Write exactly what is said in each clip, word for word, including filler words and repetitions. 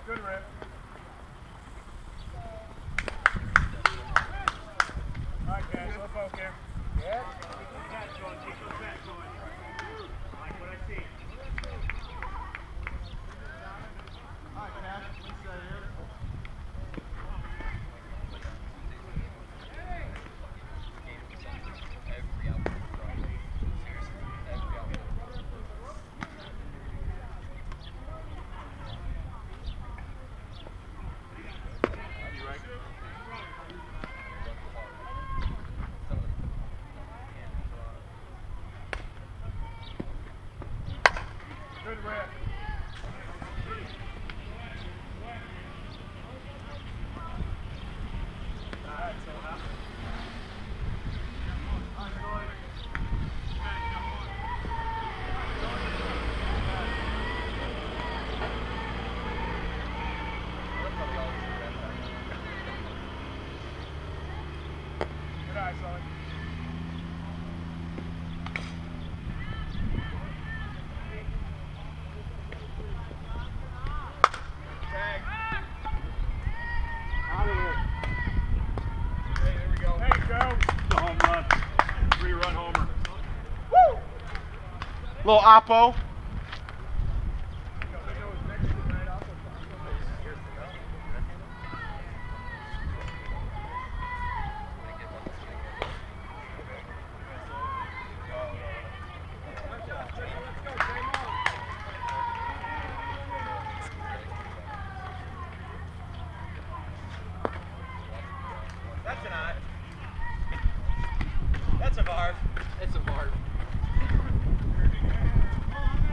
Good rip. All right, guys, let's poke here. Yeah. Keep those bats going. Like what I see. All right, Cash, let's stay here. Good rip. Alright, so how? Good eye, Sully. Little oppo. That's an eye. That's a barb. It's a barb.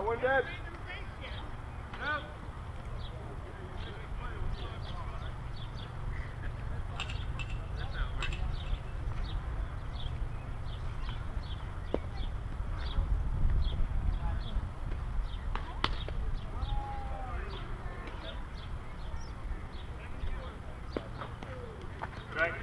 one dead. Right.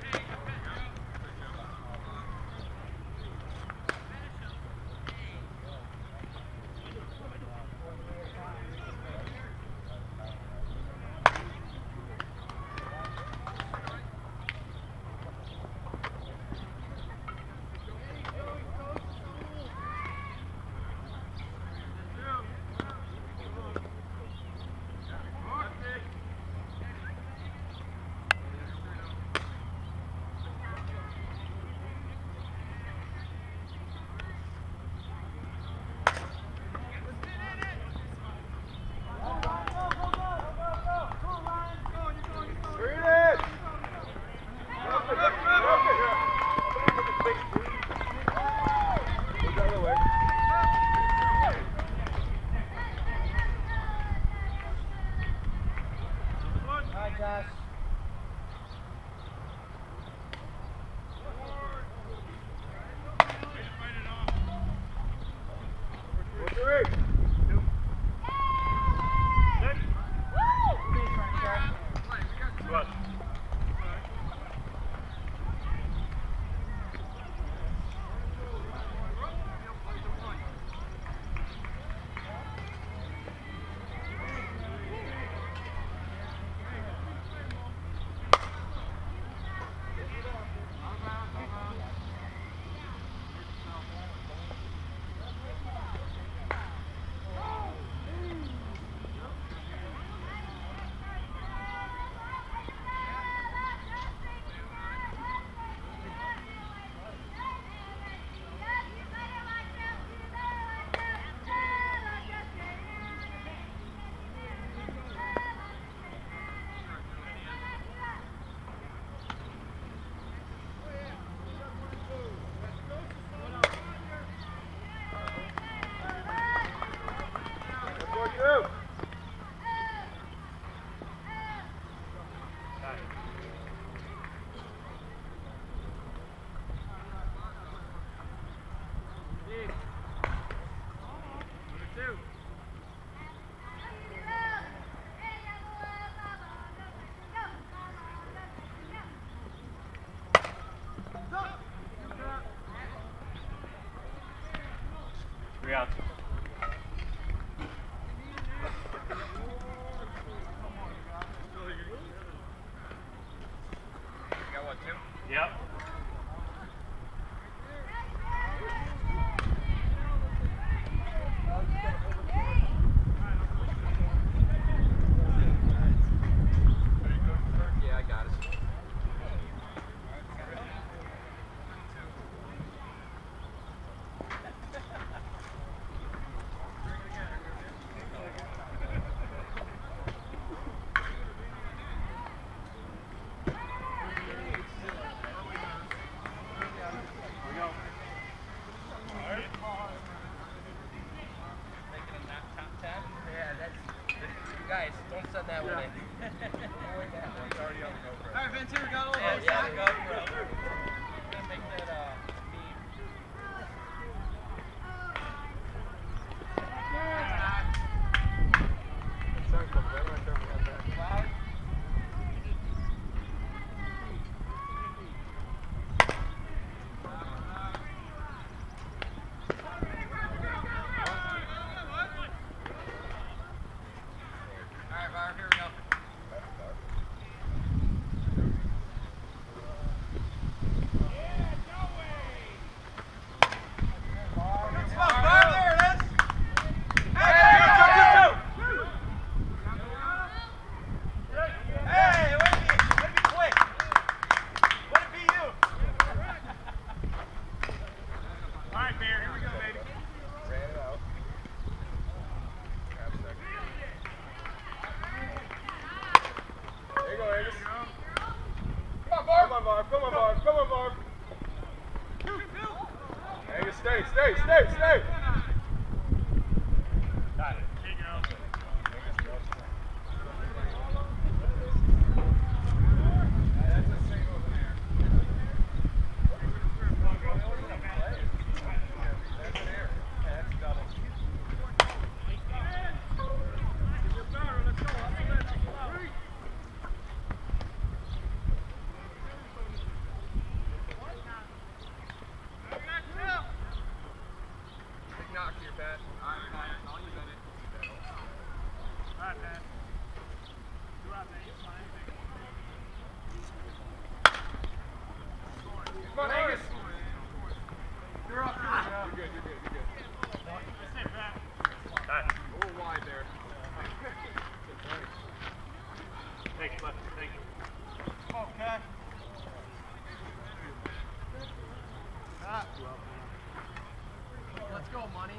Three outs. You got what, two? Yep. Yeah, I got it. Guys, don't send that one in. It's already on the GoPro. Alright, Ventura got all those. Yeah, yeah, the GoPro. Gonna make that uh meme. Sun comes right when I turn my head back. Cloud. Here we go. Stay, stay, stay, stay. Let's go, money.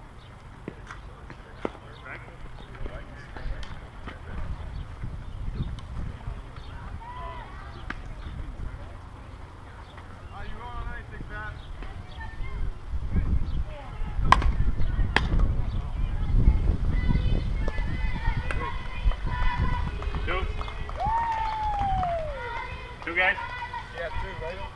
Two. Two guys. Yeah, two, right?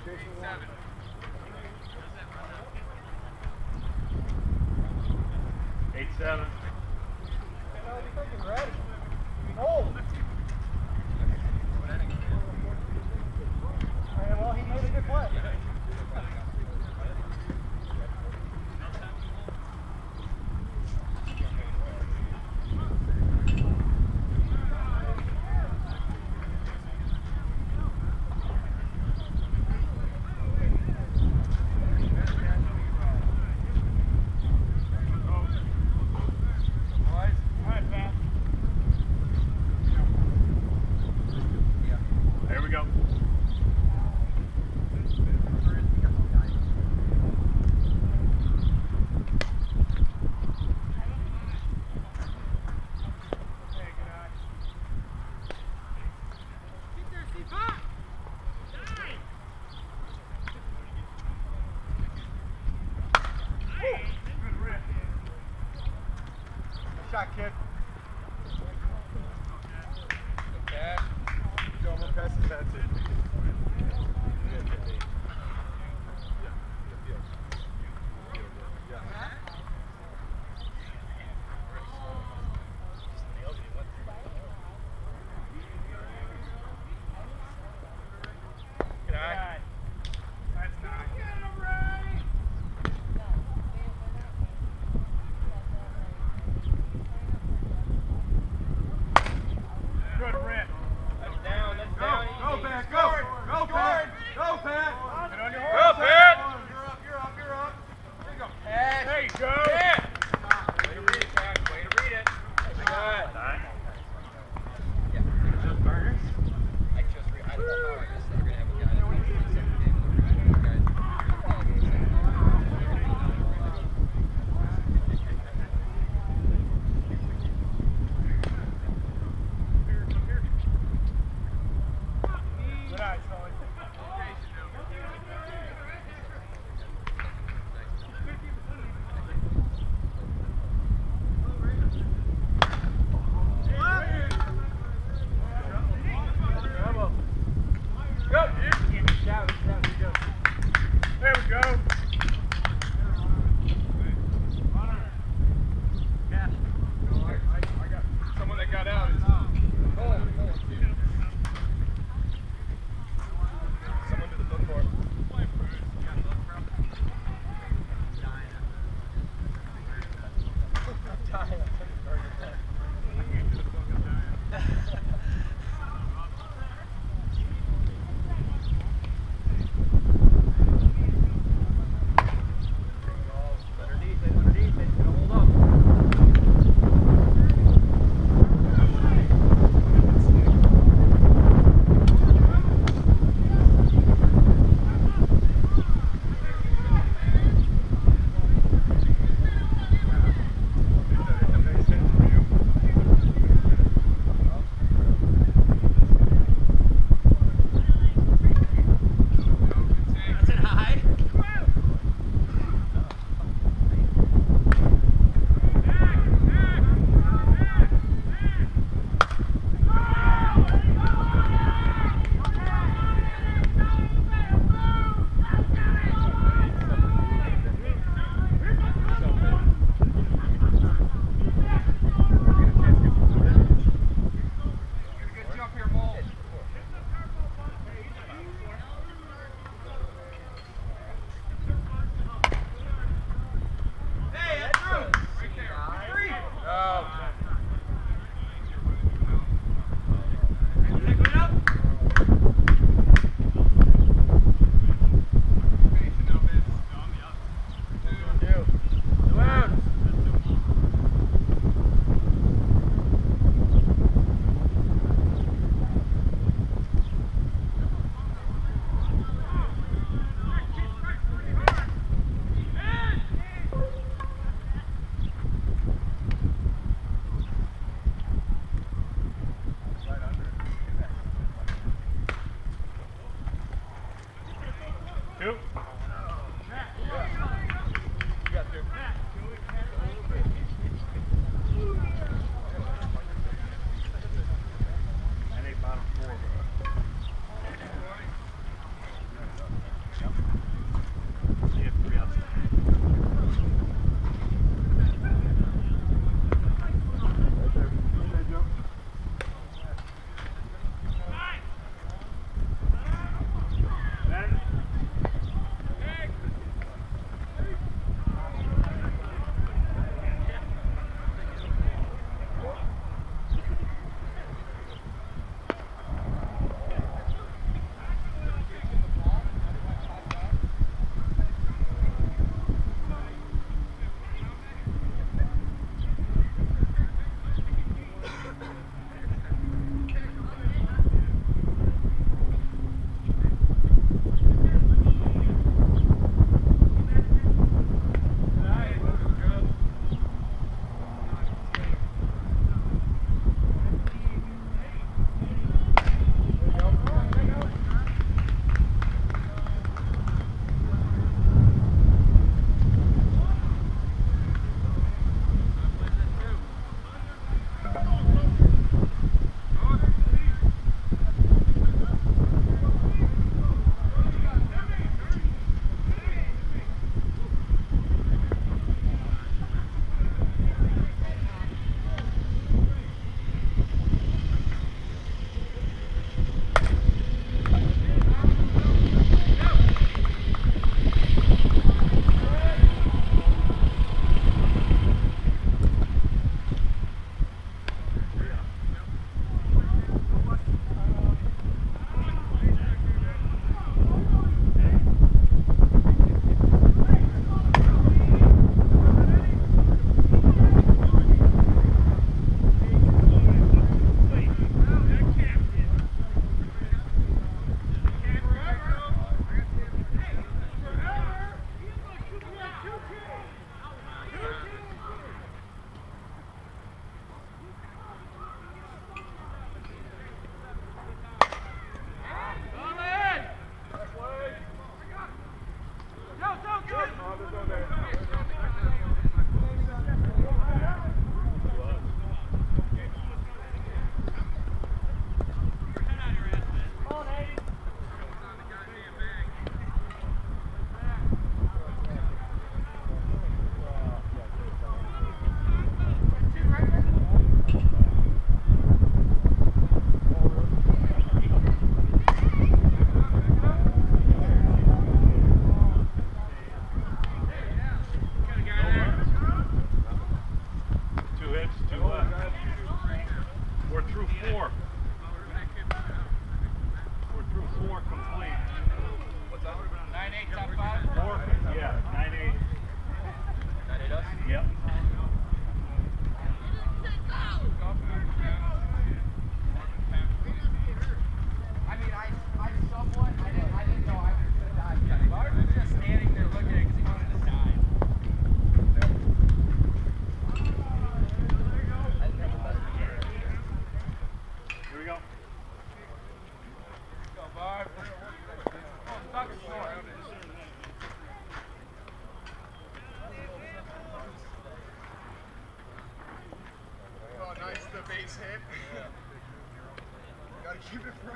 Seven. Eight seven. Ready. Oh! Well, he made a good play. There we go. Shot, kid. Okay. Go, I'm gonna pass this back to you. Good eye. That's nice. Good rip. That's down. That's Go, down. go, Easy. Pat, go! Go, Pat! Go, Pat! Get on your Go, horse. Pat! You're up, you're up, you're up. There you go. Pass. There you go. Yeah. Way to read it, Pat. Way to read it. Good. Nice. Yeah. Just burners? I just re- I don't know how I just said we're gonna have a guy that wants to do something game. We're gonna have a guy that's gonna do something. They're gonna be down all that. Good eye, Sully. Go! There we go. Someone that got out is someone to the book court. Underneath it, underneath it, gonna hold up. That's it high. Good jump here, Mo. Hey, that's through. Right there. Three. Oh. Pick it up. Two. Two out. Two. You got two. I need bottom four.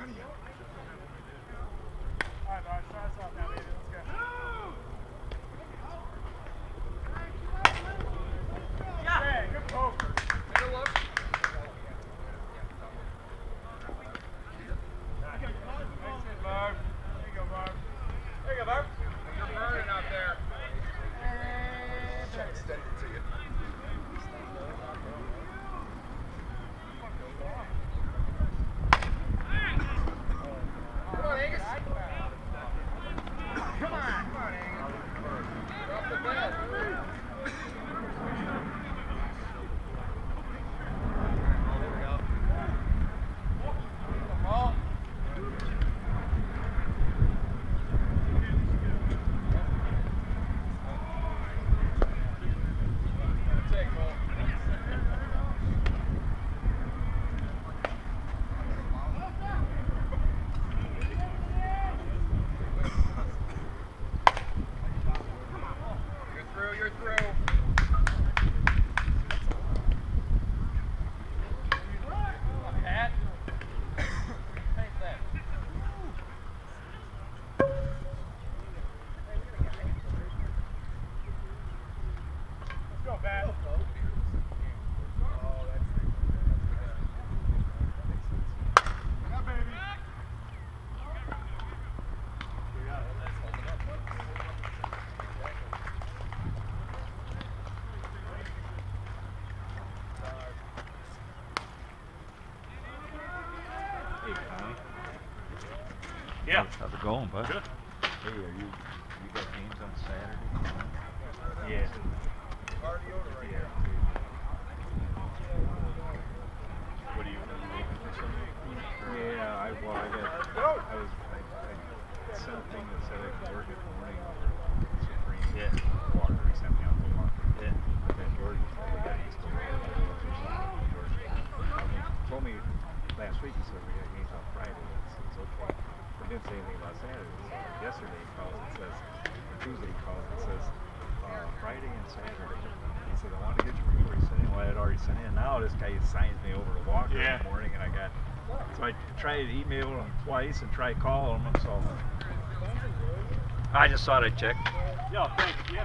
All right, Bob, start us off now, baby. Let's go. Hey, good poker. Take a look. Nice hit, Barb. There you go, Barb. There you go, Barb. You're burning out there. Extend it to you. Come on, Angus. Come on. Come on, Angus. Drop the ball. There we go. Ball. Take, Cole. You're through, you're through. Pat. Take that. Let's go, Pat. Yeah, baby. Hey, Connie. Yeah. How's it going, bud? Good. Hey, are you, you got games on Saturday? Yeah. Yeah. What are you, are you waiting for something? Yeah, I, well, I got, I was, I, I sent a thing that said I could work at the morning over Supreme. Yeah. Water, he sent me out to market. Yeah. But then Jordan, the guy used to, told me last week, he said we got games on Friday. It's, it's okay. But didn't say anything about Saturday. So yesterday he calls and says, or Tuesday he calls and says, uh, Friday and Saturday. He said, I want to get you before you sent in. Well, I had already sent in. Now this guy signs me over to Walker Yeah. in the morning, and I got, so I tried to email him twice and tried calling him. So I just thought I'd check. Yo, thanks. Yeah.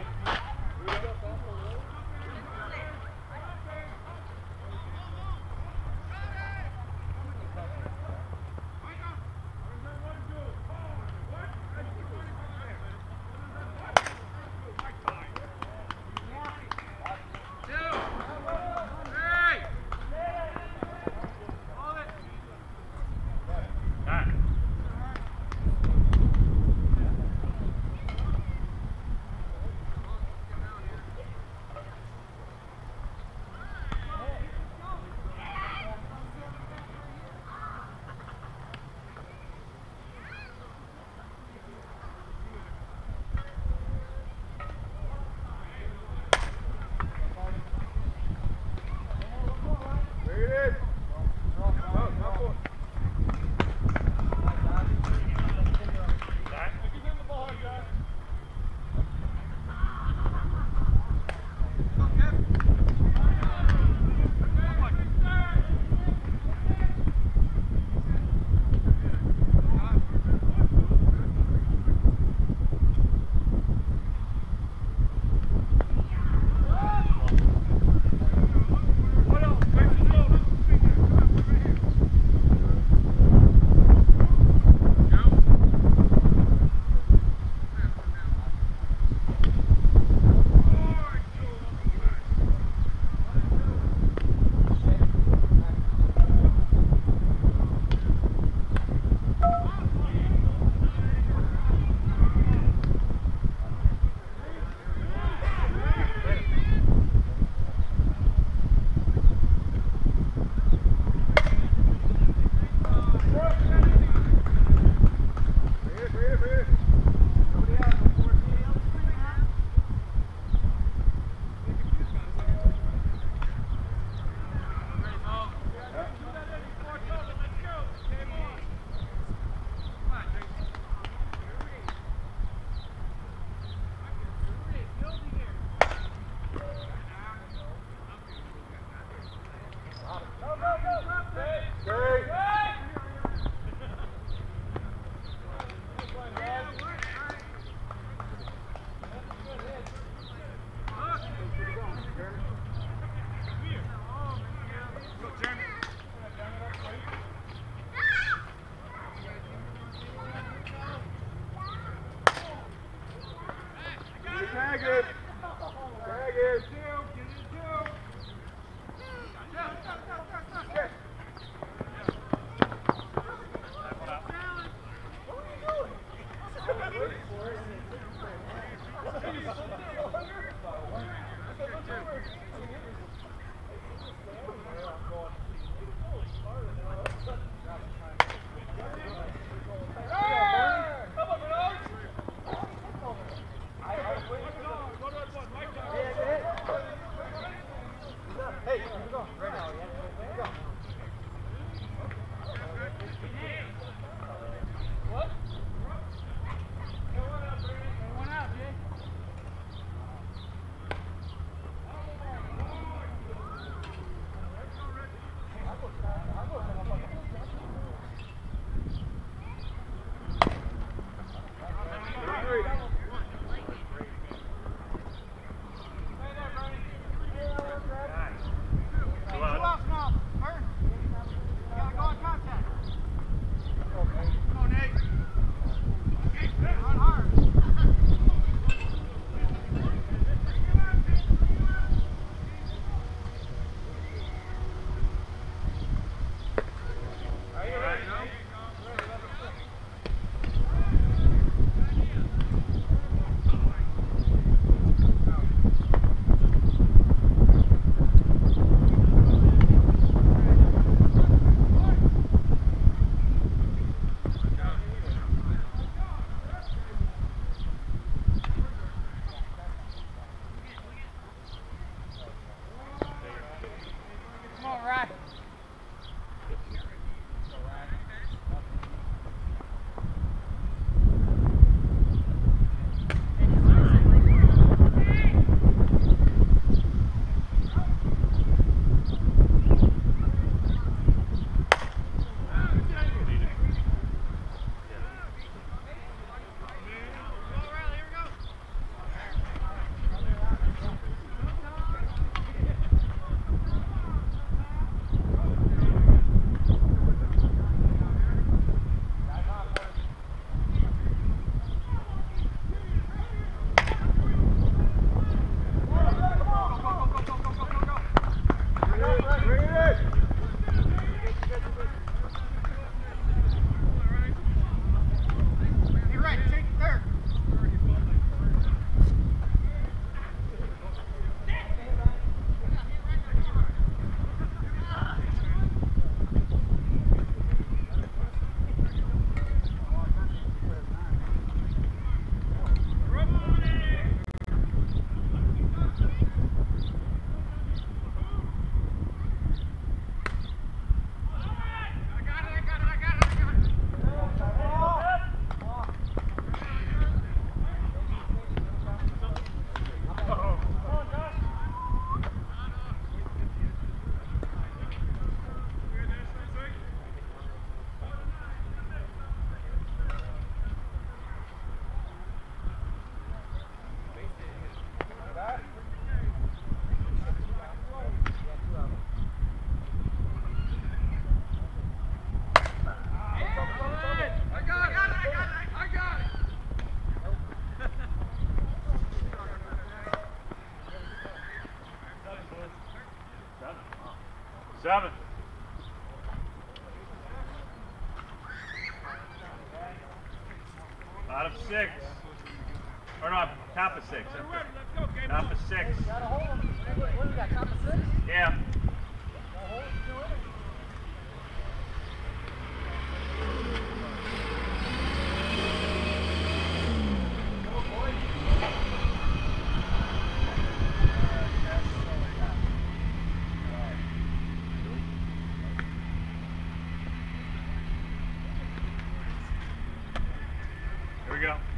it. Tag it. Two. Get it two. Okay. Seven. Out of six. Or no, top of six. Top of six. What do you got, top of six? Yeah. Here we go.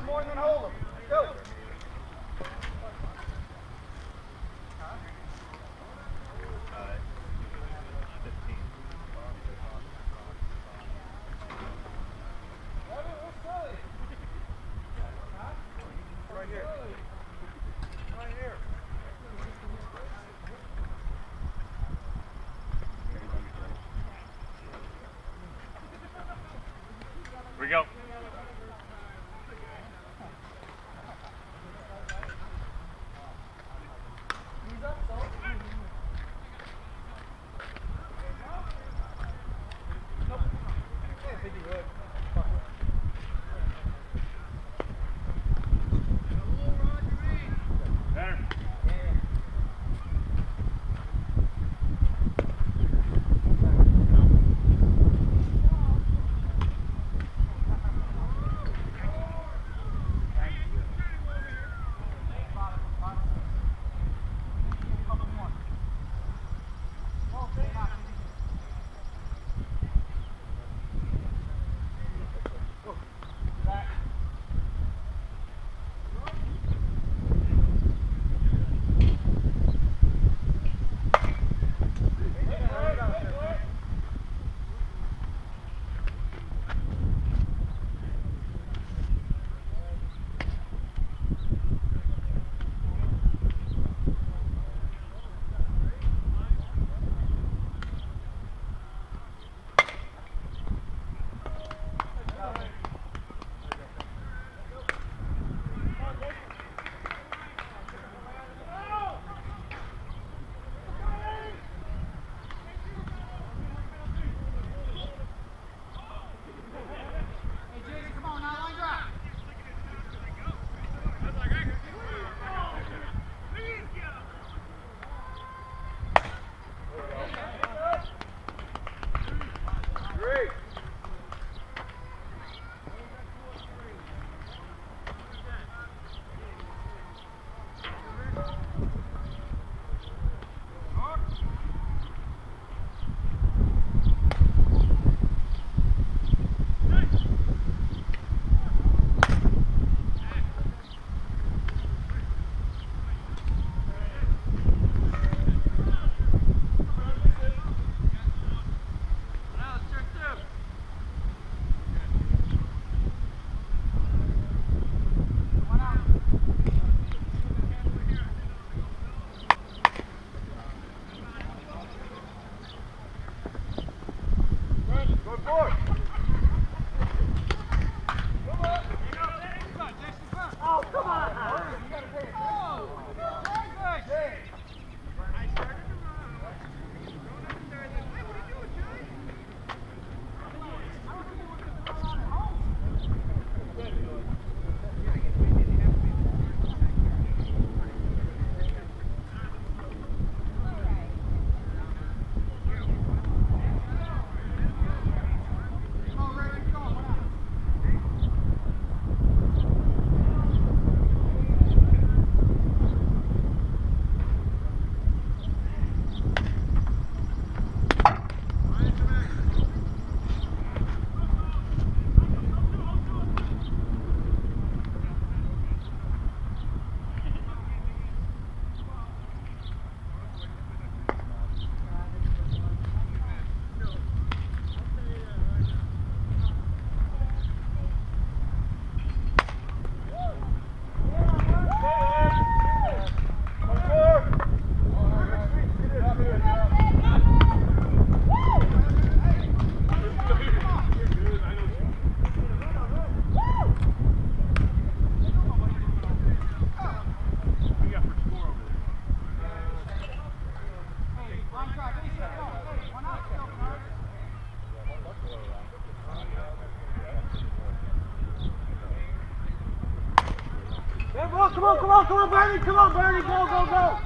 more and then hold them. Go. Here we go. Better. Come on, come on, come on, Bernie, come on, Bernie, go, go, go.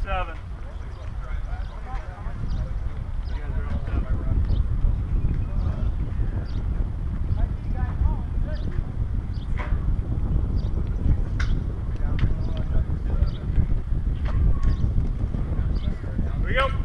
seven. Here we go.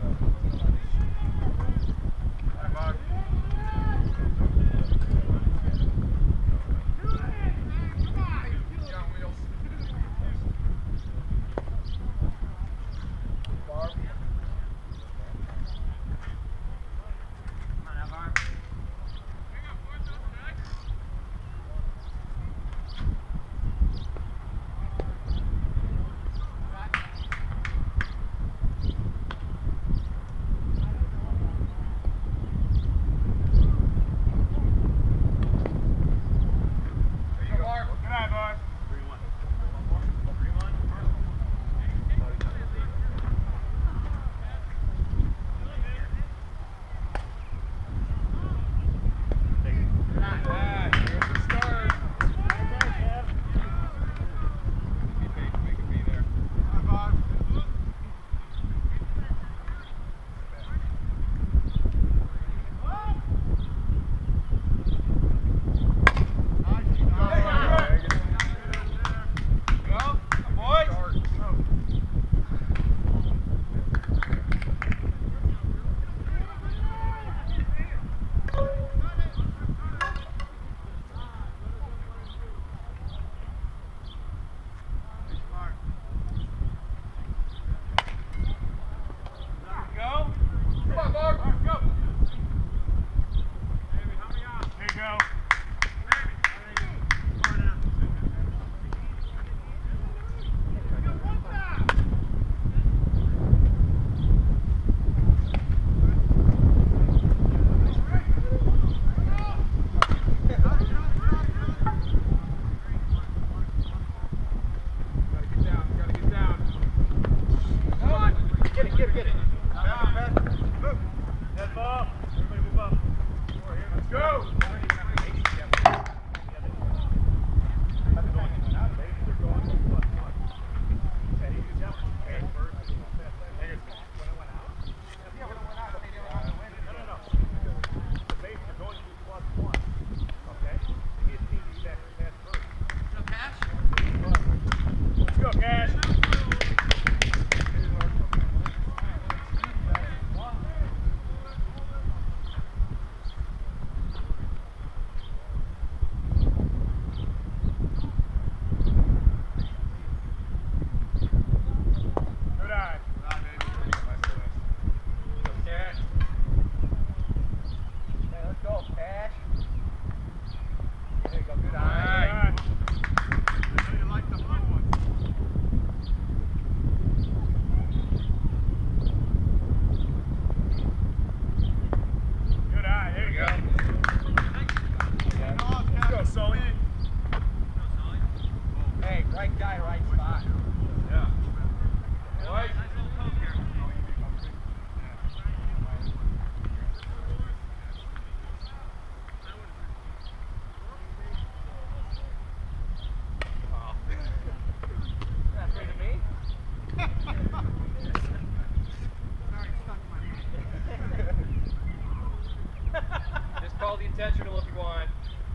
Intentional if you want.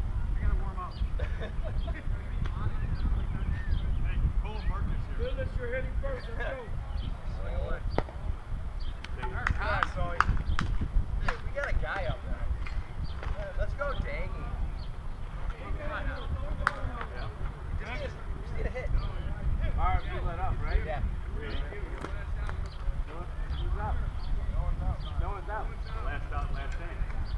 I gotta warm up. Hey, pull a Marcus here. Phyllis, you're hitting first. Let's go. Alright, Sully. Hey, we got a guy up there. Let's go, Dangy. Come on now. Just need a, just need a hit. Alright, we let up, right? Yeah. Who's up? No one's out. No one's out. Last out, last in.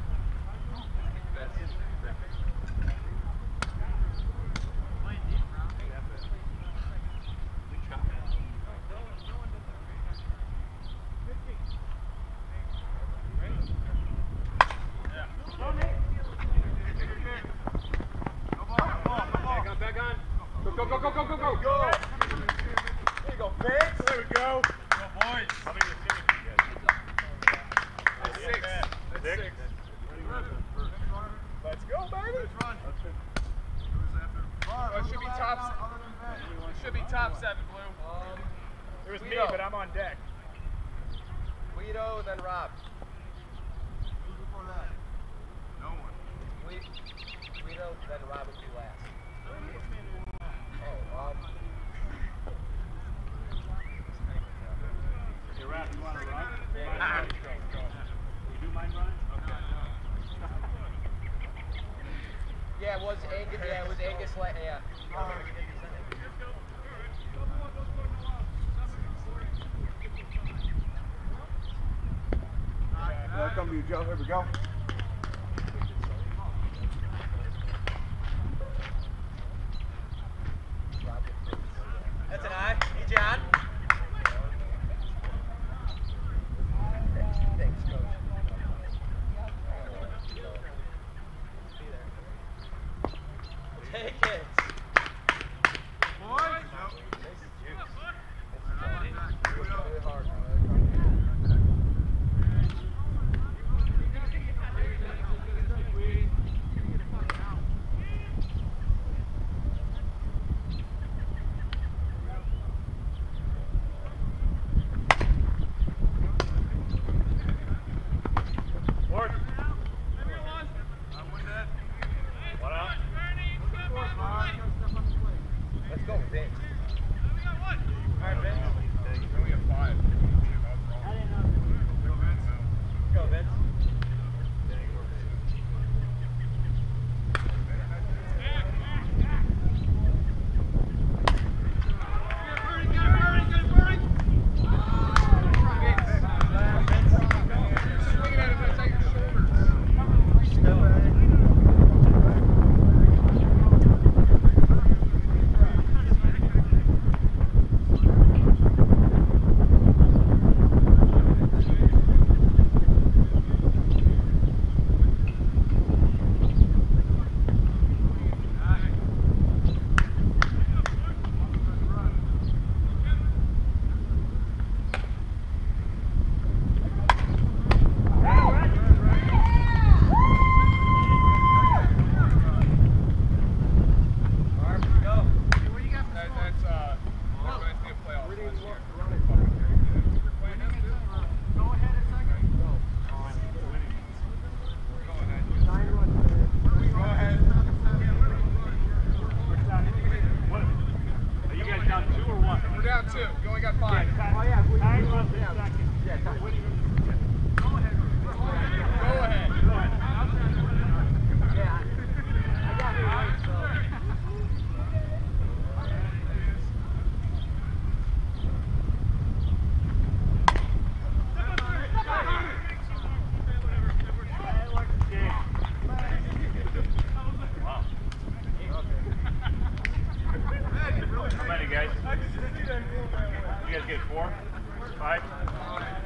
Go, go, go, go, go, go, go! There you go, Vince! There we go. Go, boys. How many receivers do you guys? That's six. That's Six? six. Let's go, baby. Let's run. Oh, it should be top. It should be top seven, Blue. It was me, Guido. but I'm on deck. Guido, then Rob. Who's before that? No one. Gui- Guido, then Rob would be last. Oh, um. Hey, Rap, you want to run? Yeah, Ah. go, go, go. You do mind running? Okay. Yeah, it was Angus. Yeah, it was Angus. La- yeah. Welcome to you, Joe. Here we go. That's an eye. Hey, John. Thanks, Coach. Take it. Boys. Really hard. Lord. One out. Let's go, Vince. All right, Vince. We have five. Let's go, Vince. Swing at it, but it's at your shoulders. Mark, go. That, that's uh, reminds me of playoffs last year. Go ahead a second. Go ahead. Go ahead. What? Are you guys down two or one? We're down two. You only got five. Oh, yeah. Time runs in second. Yeah, time. What do you- Go ahead. Go ahead. Yeah. I got it right, so. Wow. How many guys? You guys get four? Five?